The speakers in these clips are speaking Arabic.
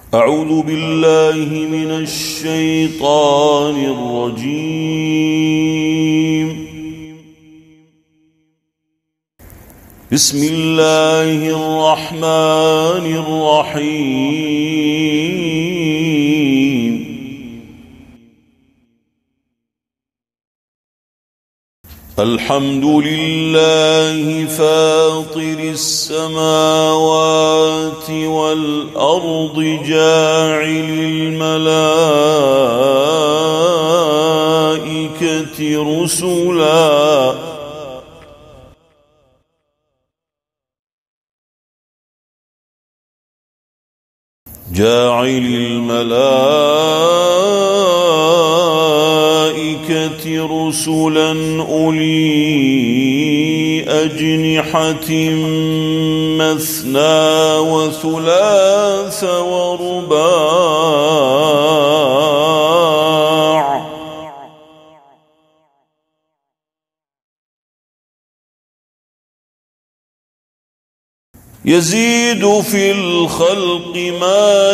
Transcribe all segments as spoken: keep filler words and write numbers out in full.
أعوذ بالله من الشيطان الرجيم. بسم الله الرحمن الرحيم. الحمد لله فاطر السماوات والأرض جاعل الملائكة رسلا جاعل الملائكة رسلا أولي أجنحة مثنى وثلاث ورباع يزيد في الخلق ما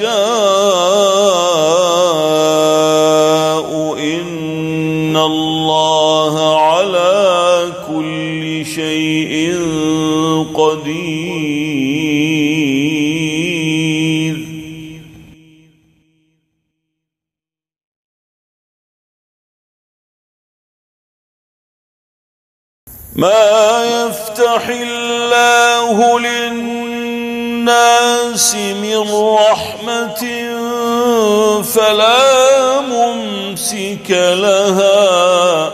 يشاء إن الله على كل شيء قدير. ما يفتح الله للناس من رحمة فلا ممسك لها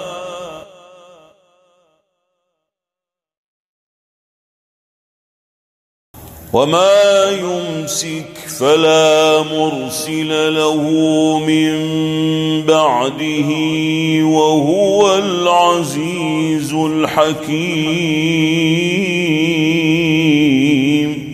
وما يمسك فلا مرسل له من بعده وهو العزيز الحكيم.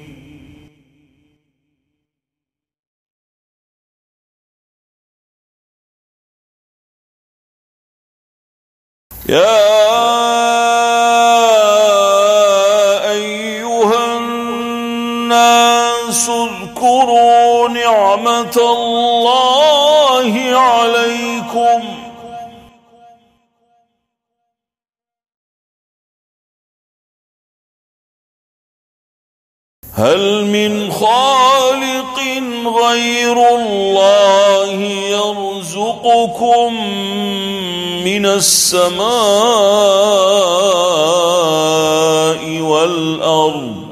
يا اذكروا نعمة الله عليكم هل من خالق غير الله يرزقكم من السماء والأرض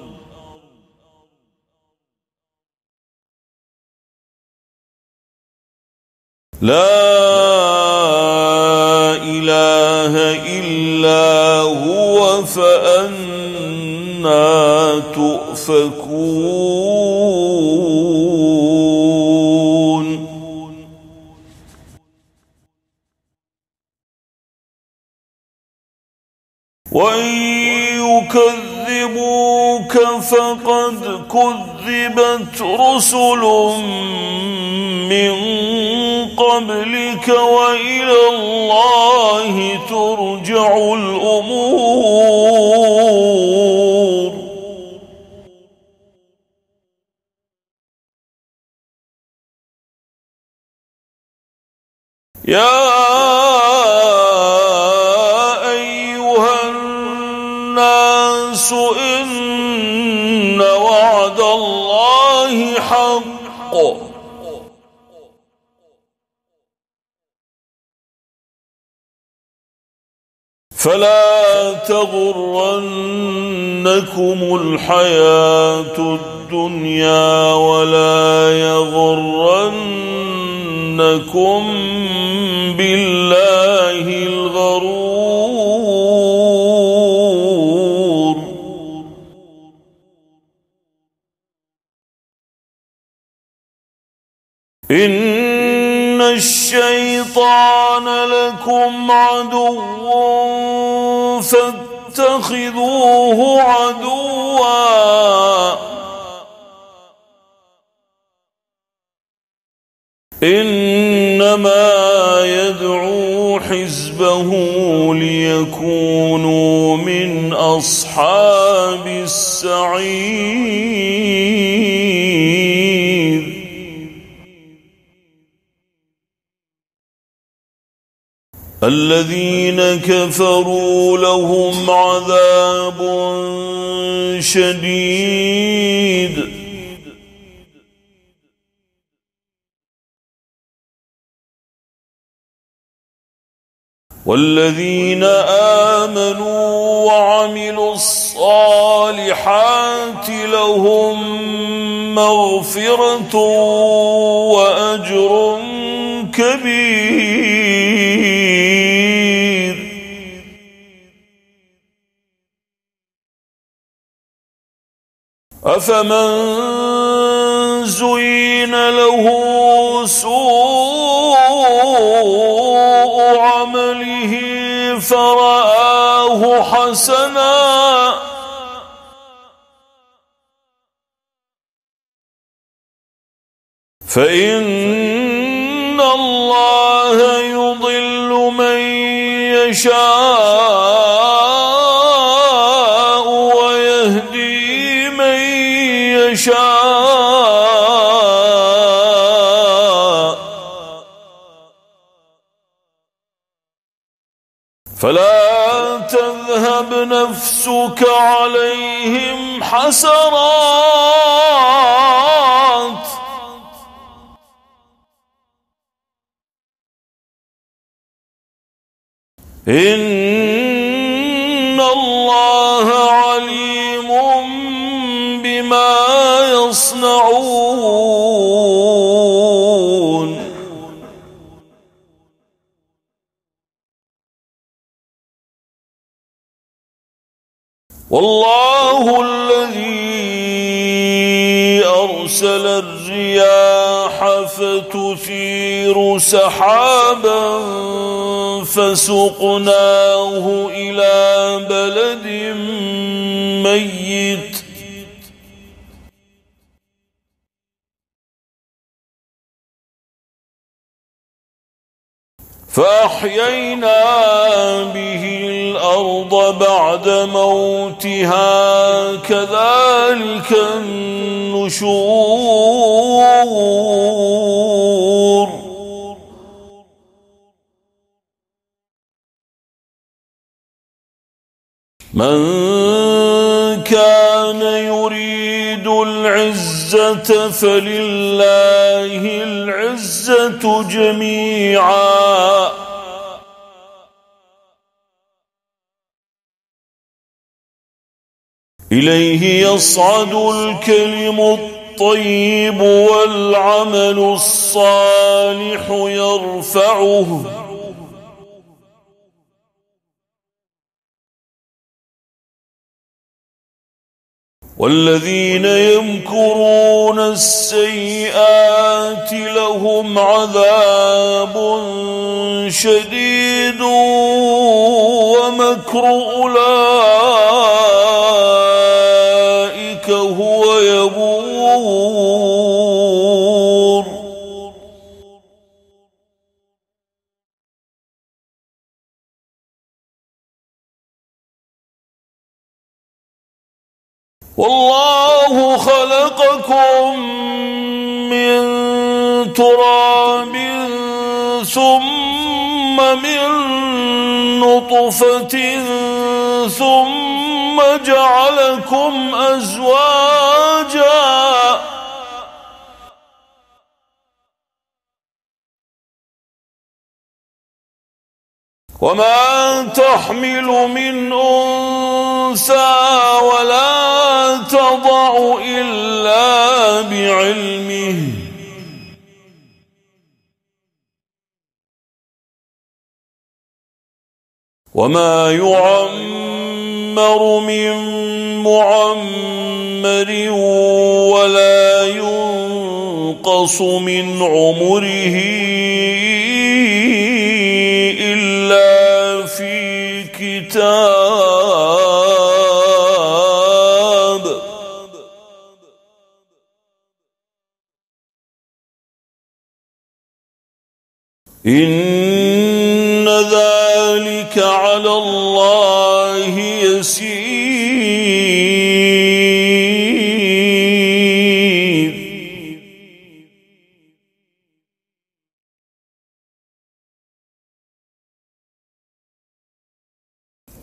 لا إله إلا هو فأنى تؤفكون. وإن يكذبوك فقد كذبت رسل من قبلك وإلى الله ترجع الأمور. يا أيها الناس إن وعد الله حق فلا تغرنكم الحياة الدنيا ولا يغرنكم بالله الغرور. إن الشيطان لكم عدو فاتخذوه عدوا إنما يدعو حزبه ليكونوا من أصحاب السعير. الذين كفروا لهم عذاب شديد والذين آمنوا وعملوا الصالحات لهم مغفرة وأجر كبير. أفمن زين له سوء عمله فرآه حسنا فإن الله يضل من يشاء ويهدي من يشاء فلا تذهب نفسك عليهم حسرات إن الله عليم بما يصنعون. والله الذي أرسل الرياح فتثير سحابا فسقناه إلى بلد ميت فأحيينا به الأرض بعد موتها كذلك النشور. من كان يريد العزة فلله العزة جميعا إليه يصعد الكلم الطيب والعمل الصالح يرفعه والذين يمكرون السيئات لهم عذاب شديد ومكر أولئك هو يبور. والله خلقكم من تراب ثم من نطفة ثم جعلكم أزواجا وما تحمل من أنثى ولا تضع إلا بعلمه وما يعمر من معمر ولا ينقص من عمره إلا في كتاب إن ذلك على الله يسير.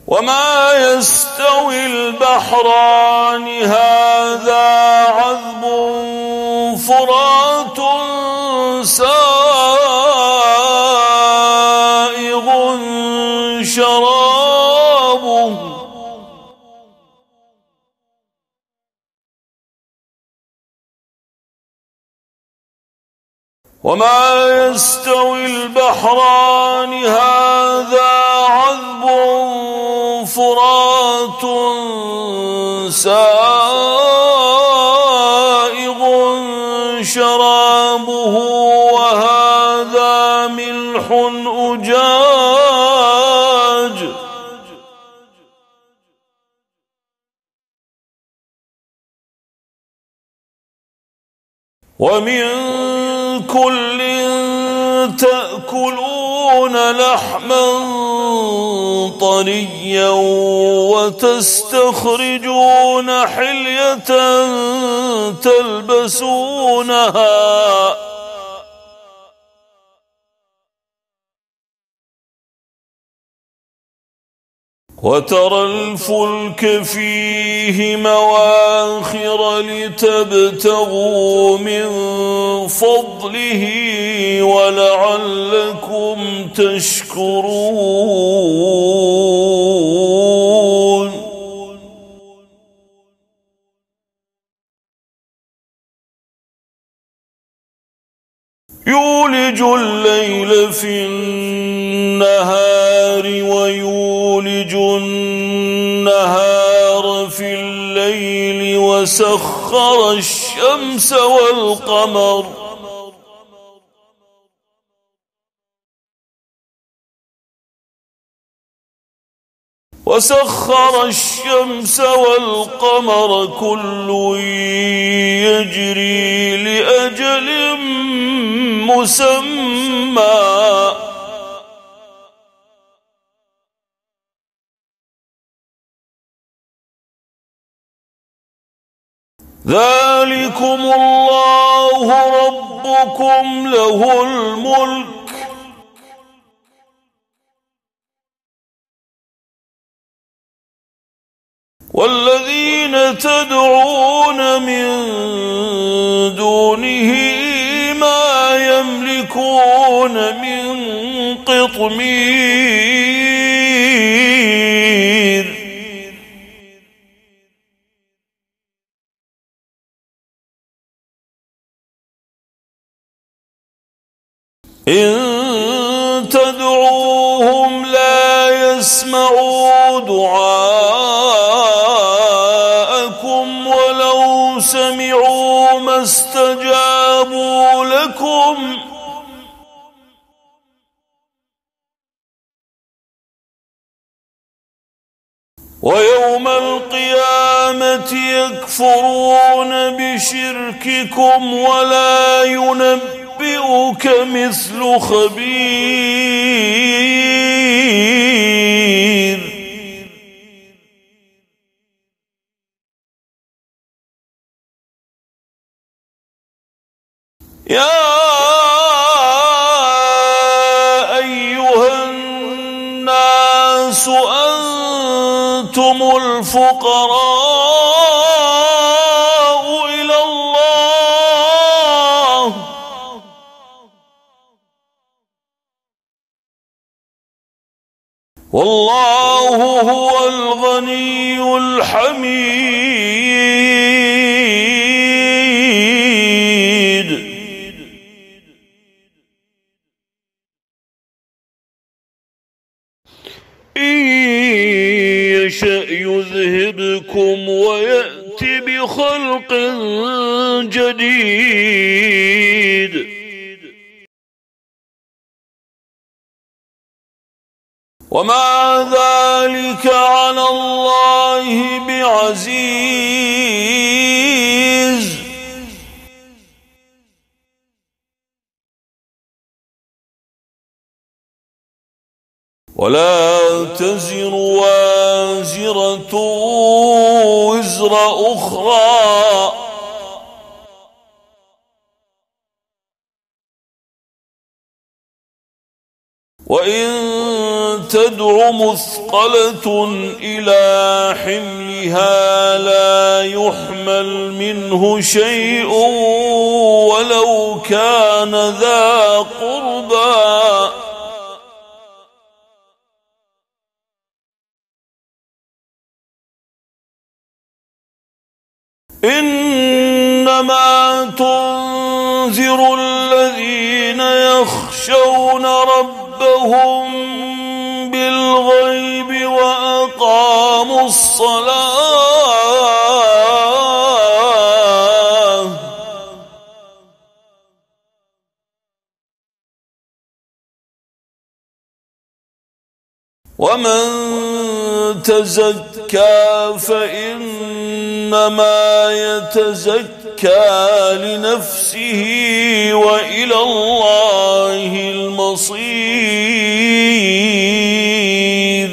وما يستوي البحران هذا عذب فرات سائغ شرابه وما يستوي البحران هذا عذب فرات سائغ شرابه وهذا ملح أجاج ومن كل تأكلون لحما طريا وتستخرجون حلية تلبسونها وترى الفلك فيه مواخر لتبتغوا من فضله ولعلكم تشكرون يولج الليل في النهار ويولج النهار في الليل وسخر الشمس والقمر وسخر الشمس والقمر كل يجري لأجل مسمى ذلكم الله ربكم له الملك والذين تدعون من دونه ما يملكون من قطمير إن تدعوهم لا يسمعوا دعاءكم ولو سمعوا ما استجابوا لكم ويوم القيامة يكفرون بشرككم ولا ينبئون ينبئك مثل خبير يا أيها الناس أنتم الفقراء إلى الله والله هو الغني الحميد إن يشأ يذهبكم ويأت بخلق جديد وما ذلك على الله بعزيز ولا تزر وازرة وزر أخرى وإن تدع مثقلة إلى حملها لا يحمل منه شيء ولو كان ذا قربى إنما تنذر الذين يخشون ربهم بالغيب وأقاموا الصلاة ومن تزكى فإنما يتزكى لنفسه وإلى الله المصير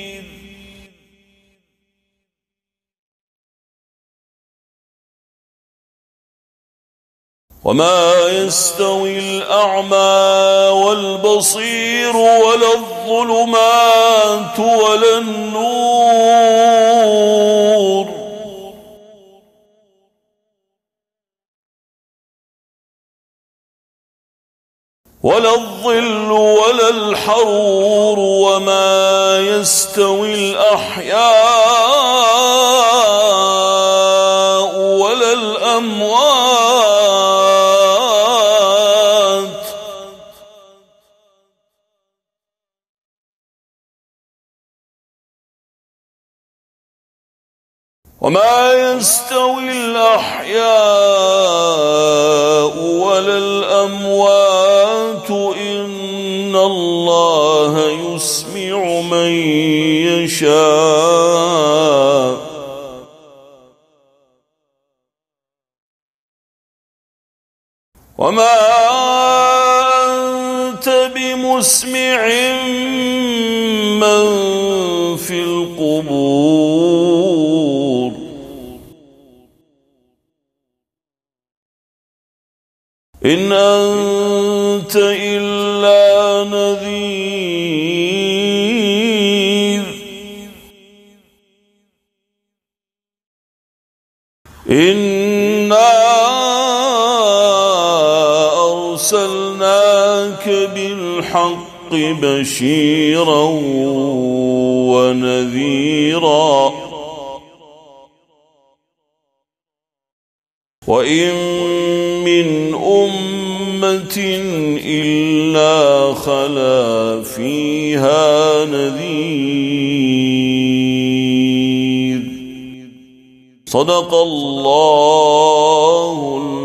وما يستوي الأعمى والبصير ولا الظلمات ولا النور ولا الظل ولا الحرور وما يستوي الأحياء ولا الأموات وما يستوي الأحياء ولا الأموات إن الله يسمع من يشاء وما أنت بمسمع من في القبور إن أنت إلا نذير إنا أرسلناك بالحق بشيرا ونذيرا وإن من أمة إلا خلا فيها نذير صدق الله